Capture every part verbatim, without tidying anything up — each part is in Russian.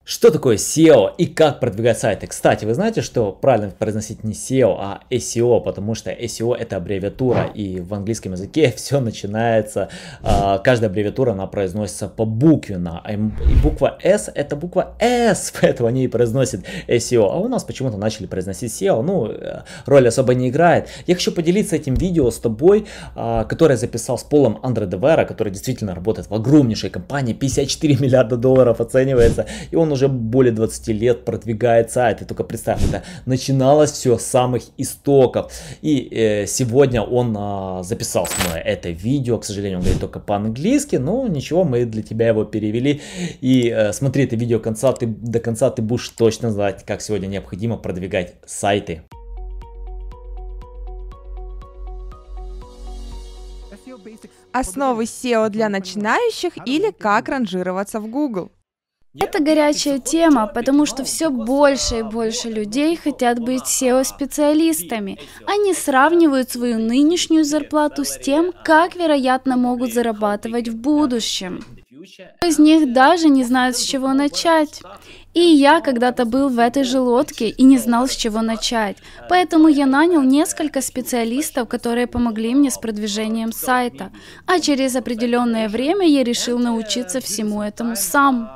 Что такое сео и как продвигать сайты? Кстати, вы знаете, что правильно произносить не сео, а эс и о, потому что эс и о это аббревиатура, и в английском языке все начинается, каждая аббревиатура, она произносится по буквенно, и буква S это буква S, поэтому они и произносят эс и о, а у нас почему-то начали произносить сео, ну, роль особо не играет. Я хочу поделиться этим видео с тобой, которое я записал с Полом Андре де Вера, который действительно работает в огромнейшей компании, пятьдесят четыре миллиарда долларов оценивается, и он уже более двадцати лет продвигает сайт. И только представь, это начиналось все с самых истоков. И э, сегодня он э, записал со мной это видео. К сожалению, он говорит только по-английски, но ничего, мы для тебя его перевели. И э, смотри это видео конца, ты, до конца, ты будешь точно знать, как сегодня необходимо продвигать сайты. Основы сео для начинающих или как ранжироваться в Google. Это горячая тема, потому что все больше и больше людей хотят быть сео-специалистами. Они сравнивают свою нынешнюю зарплату с тем, как, вероятно, могут зарабатывать в будущем. Кто из них даже не знает, с чего начать. И я когда-то был в этой же лодке и не знал, с чего начать. Поэтому я нанял несколько специалистов, которые помогли мне с продвижением сайта. А через определенное время я решил научиться всему этому сам.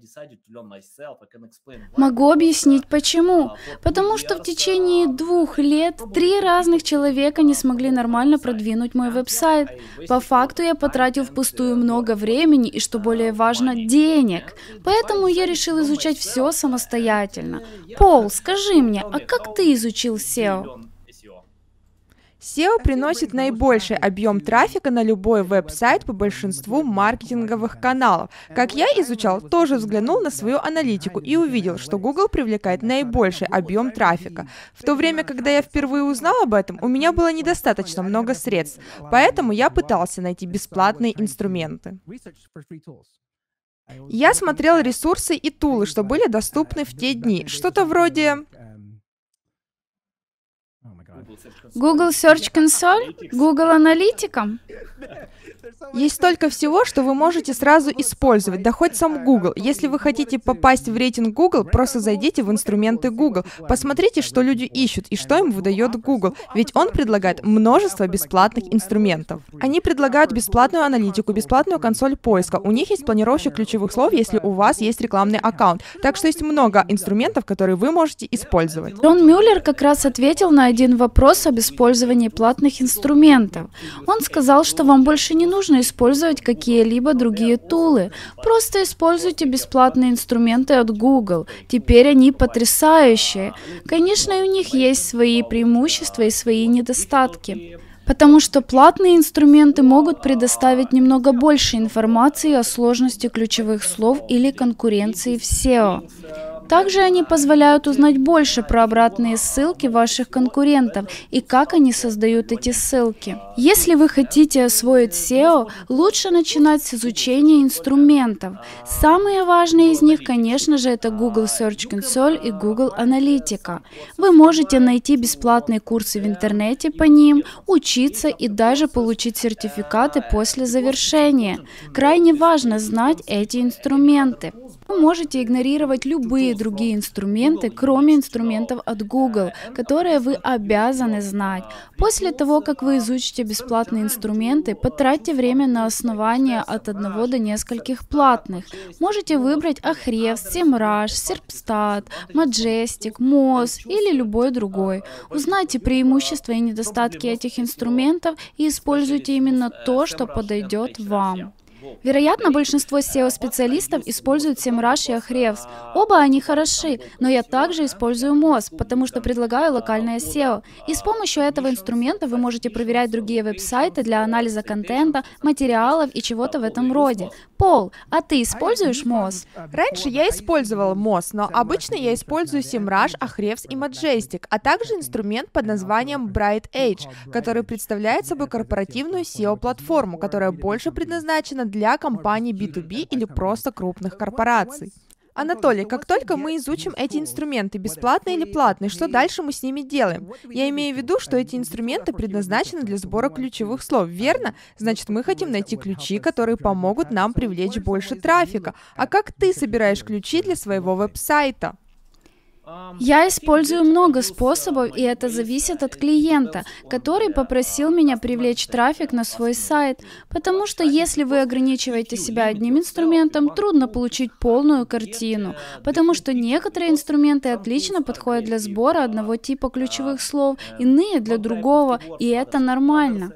Могу объяснить почему. Потому что в течение двух лет три разных человека не смогли нормально продвинуть мой веб-сайт. По факту я потратил впустую много времени и, что более важно, денег. Поэтому я решил изучать все самостоятельно. Пол, скажи мне, а как ты изучил сео? сео приносит наибольший объем трафика на любой веб-сайт по большинству маркетинговых каналов. Как я изучал, тоже взглянул на свою аналитику и увидел, что Google привлекает наибольший объем трафика. В то время, когда я впервые узнал об этом, у меня было недостаточно много средств, поэтому я пытался найти бесплатные инструменты. Я смотрел ресурсы и тулы, что были доступны в те дни. Что-то вроде... Google Search Console? Google Аналитика? Есть столько всего, что вы можете сразу использовать, да хоть сам Google. Если вы хотите попасть в рейтинг Google, просто зайдите в инструменты Google, посмотрите, что люди ищут и что им выдает Google, ведь он предлагает множество бесплатных инструментов. Они предлагают бесплатную аналитику, бесплатную консоль поиска, у них есть планировщик ключевых слов, если у вас есть рекламный аккаунт, так что есть много инструментов, которые вы можете использовать. Джон Мюллер как раз ответил на один вопрос об использовании платных инструментов. Он сказал, что вам больше не нужно использовать какие-либо другие тулы. Просто используйте бесплатные инструменты от Google. Теперь они потрясающие. Конечно, и у них есть свои преимущества и свои недостатки. Потому что платные инструменты могут предоставить немного больше информации о сложности ключевых слов или конкуренции в сео. Также они позволяют узнать больше про обратные ссылки ваших конкурентов и как они создают эти ссылки. Если вы хотите освоить сео, лучше начинать с изучения инструментов. Самые важные из них, конечно же, это Google Search Console и Google Аналитика. Вы можете найти бесплатные курсы в интернете по ним, учиться и даже получить сертификаты после завершения. Крайне важно знать эти инструменты. Вы можете игнорировать любые другие инструменты, кроме инструментов от Google, которые вы обязаны знать. После того, как вы изучите бесплатные инструменты, потратьте время на основание от одного до нескольких платных. Можете выбрать Ahrefs, Semrush, Serpstat, Majestic, Moz или любой другой. Узнайте преимущества и недостатки этих инструментов и используйте именно то, что подойдет вам. Вероятно, большинство сео-специалистов используют Semrush и Ahrefs. Оба они хороши, но я также использую Moz, потому что предлагаю локальное сео. И с помощью этого инструмента вы можете проверять другие веб-сайты для анализа контента, материалов и чего-то в этом роде. Пол, а ты используешь Moz? Раньше я использовала Moz, но обычно я использую Semrush, Ahrefs и Majestic, а также инструмент под названием Bright Edge, который представляет собой корпоративную сео-платформу, которая больше предназначена для компаний би ту би или просто крупных корпораций. Анатолий, как только мы изучим эти инструменты, бесплатные или платные, что дальше мы с ними делаем? Я имею в виду, что эти инструменты предназначены для сбора ключевых слов, верно? Значит, мы хотим найти ключи, которые помогут нам привлечь больше трафика. А как ты собираешь ключи для своего веб-сайта? Я использую много способов, и это зависит от клиента, который попросил меня привлечь трафик на свой сайт. Потому что если вы ограничиваете себя одним инструментом, трудно получить полную картину. Потому что некоторые инструменты отлично подходят для сбора одного типа ключевых слов, иные для другого, и это нормально.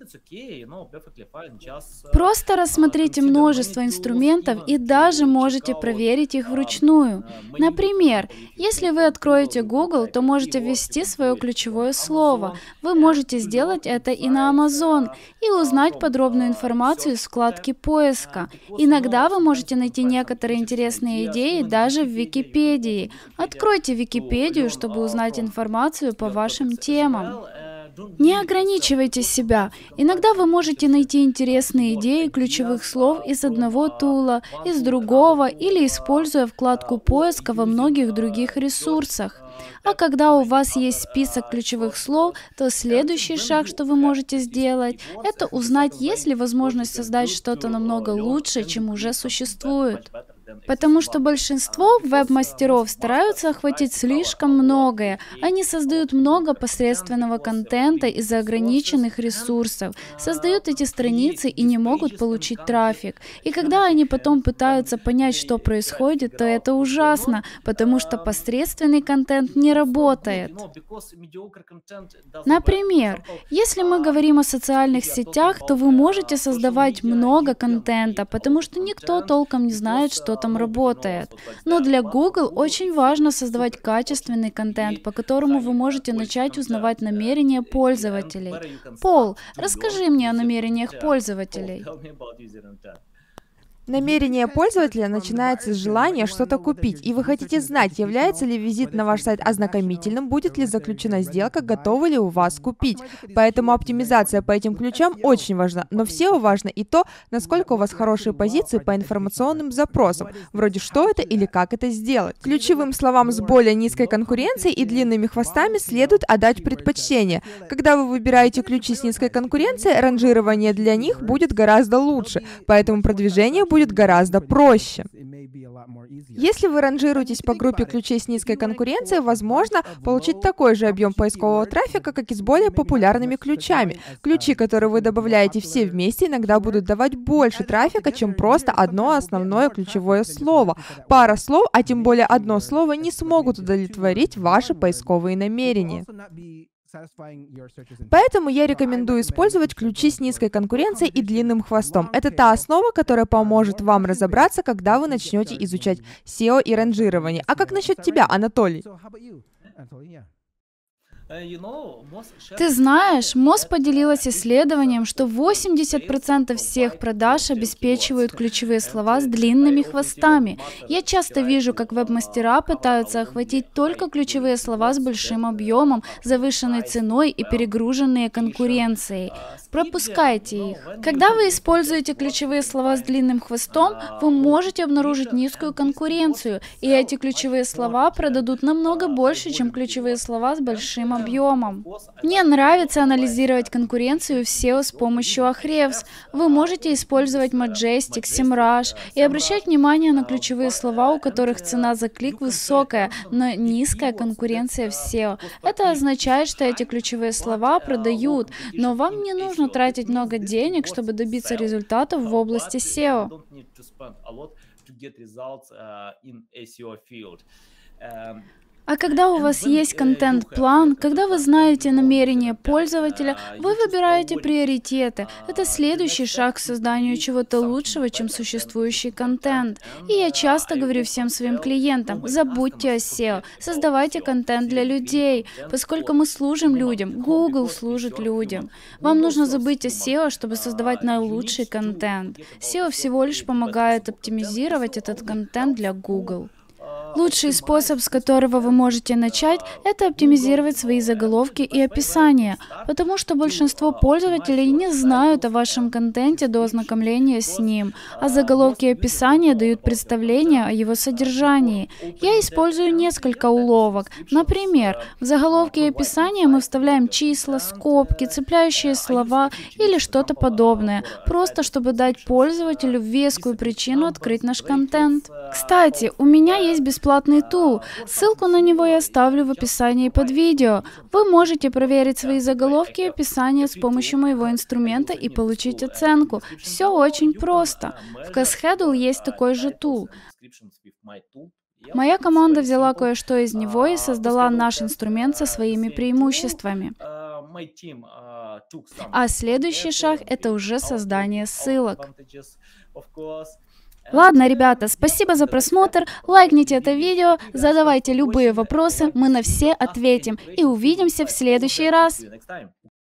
Просто рассмотрите множество инструментов и даже можете проверить их вручную. Например, если вы откроете Google, то можете ввести свое ключевое слово. Вы можете сделать это и на Amazon, и узнать подробную информацию из вкладки поиска. Иногда вы можете найти некоторые интересные идеи даже в Википедии. Откройте Википедию, чтобы узнать информацию по вашим темам. Не ограничивайте себя. Иногда вы можете найти интересные идеи ключевых слов из одного тула, из другого или используя вкладку поиска во многих других ресурсах. А когда у вас есть список ключевых слов, то следующий шаг, что вы можете сделать, это узнать, есть ли возможность создать что-то намного лучше, чем уже существует. Потому что большинство веб-мастеров стараются охватить слишком многое. Они создают много посредственного контента из-за ограниченных ресурсов, создают эти страницы и не могут получить трафик. И когда они потом пытаются понять, что происходит, то это ужасно, потому что посредственный контент не работает. Например, если мы говорим о социальных сетях, то вы можете создавать много контента, потому что никто толком не знает, что там работает. Но для Google очень важно создавать качественный контент, по которому вы можете начать узнавать намерения пользователей. Пол, расскажи мне о намерениях пользователей. Намерение пользователя начинается с желания что-то купить, и вы хотите знать, является ли визит на ваш сайт ознакомительным, будет ли заключена сделка, готовы ли у вас купить. Поэтому оптимизация по этим ключам очень важна, но в сео важно и то, насколько у вас хорошие позиции по информационным запросам, вроде что это или как это сделать. Ключевым словам с более низкой конкуренцией и длинными хвостами следует отдать предпочтение. Когда вы выбираете ключи с низкой конкуренцией, ранжирование для них будет гораздо лучше, поэтому продвижение будет гораздо проще. Если вы ранжируетесь по группе ключей с низкой конкуренцией, возможно получить такой же объем поискового трафика, как и с более популярными ключами. Ключи, которые вы добавляете все вместе, иногда будут давать больше трафика, чем просто одно основное ключевое слово. Пара слов, а тем более одно слово, не смогут удовлетворить ваши поисковые намерения. Поэтому я рекомендую использовать ключи с низкой конкуренцией и длинным хвостом. Это та основа, которая поможет вам разобраться, когда вы начнете изучать сео и ранжирование. А как насчет тебя, Анатолий? Ты знаешь, Моз поделилась исследованием, что восемьдесят процентов всех продаж обеспечивают ключевые слова с длинными хвостами. Я часто вижу, как веб-мастера пытаются охватить только ключевые слова с большим объемом, завышенной ценой и перегруженные конкуренцией. Пропускайте их. Когда вы используете ключевые слова с длинным хвостом, вы можете обнаружить низкую конкуренцию, и эти ключевые слова продадут намного больше, чем ключевые слова с большим объемом. Мне нравится анализировать конкуренцию в сео с помощью Ahrefs. Вы можете использовать Majestic, Semrush и обращать внимание на ключевые слова, у которых цена за клик высокая, но низкая конкуренция в сео. Это означает, что эти ключевые слова продают, но вам не нужно тратить много денег, чтобы добиться результатов в области сео. А когда у вас есть контент-план, когда вы знаете намерения пользователя, вы выбираете приоритеты. Это следующий шаг к созданию чего-то лучшего, чем существующий контент. И я часто говорю всем своим клиентам: забудьте о сео, создавайте контент для людей, поскольку мы служим людям, Google служит людям. Вам нужно забыть о сео, чтобы создавать наилучший контент. сео всего лишь помогает оптимизировать этот контент для Google. Лучший способ, с которого вы можете начать, это оптимизировать свои заголовки и описания, потому что большинство пользователей не знают о вашем контенте до ознакомления с ним, а заголовки и описания дают представление о его содержании. Я использую несколько уловок. Например, в заголовке и описании мы вставляем числа, скобки, цепляющие слова или что-то подобное, просто чтобы дать пользователю вескую причину открыть наш контент. Кстати, у меня есть бесплатный тул. Ссылку на него я оставлю в описании под видео. Вы можете проверить свои заголовки и описания с помощью моего инструмента и получить оценку. Все очень просто. В Cascadle есть такой же тул. Моя команда взяла кое-что из него и создала наш инструмент со своими преимуществами. А следующий шаг — это уже создание ссылок. Ладно, ребята, спасибо за просмотр, лайкните это видео, задавайте любые вопросы, мы на все ответим и увидимся в следующий раз.